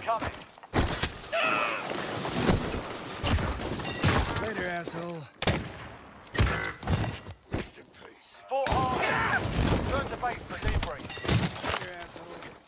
incoming. Later, asshole. Fort Hart. Turn to base for debrief. Later, asshole.